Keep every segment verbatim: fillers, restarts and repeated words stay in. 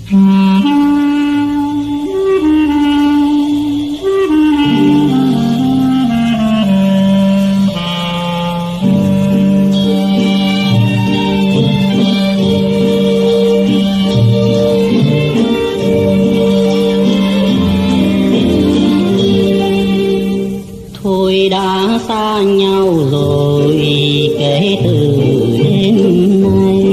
Thôi đã xa nhau rồi kể từ đêm nay,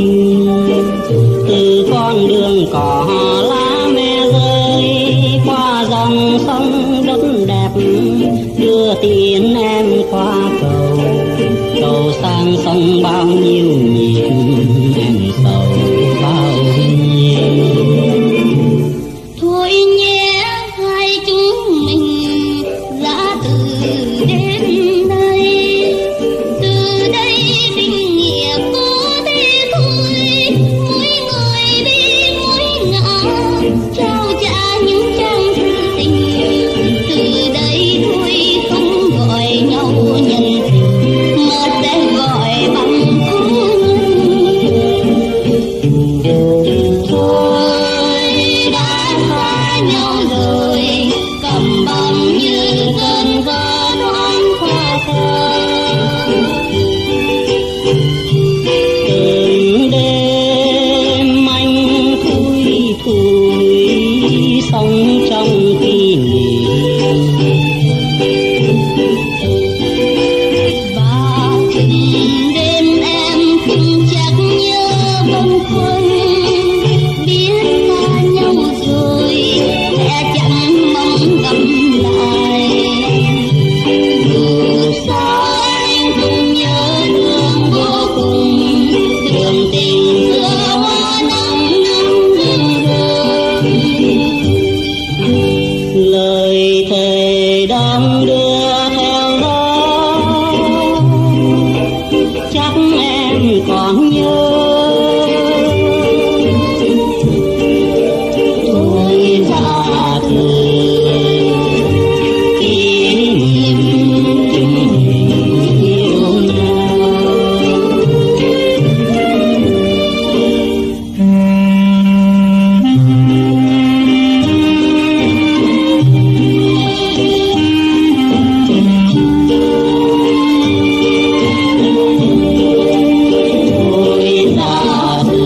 từ con đường cỏ lá me rơi qua dòng sông đất đẹp, đưa tin em qua cầu, cầu sang sông bao nhiêu nhịp em sầu bao nhiêu. Thôi nhé hai chúng mình ra từ đêm nay, từ đây tình nghĩa có thế thôi, mỗi người đi mỗi ngả trao trả những trang thư tình, từ đây thôi không gọi nhau nhân tình mà sẽ gọi bằng cố nhân. Thôi đã xa nhau rồi cầm bằng như cơn gió thoáng qua khơi, Từng đêm anh thui thủi sống trong kỷ niệm, và từng đêm em không chắc nhớ bâng khuâng, biết xa nhau rồi sẽ chẳng mong gặp lại. Dù sao anh cũng nhớ thương vô cùng, đường tình xưa hoa năm năm rừng rừng. lời thề đang đưa theo gió, chắc em còn nhớ. Thôi ra từ kỷ niệm chúng mình yêu nhau. Thôi ra từ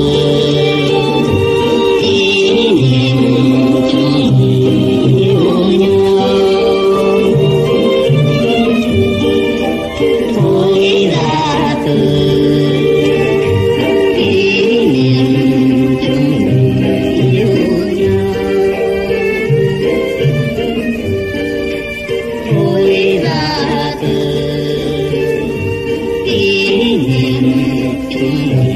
kỷ niệm chúng mình yêu nhau. Thôi ra từ kỷ niệm chúng mình yêu nhau. Thôi ra từ kỷ niệm chúng mình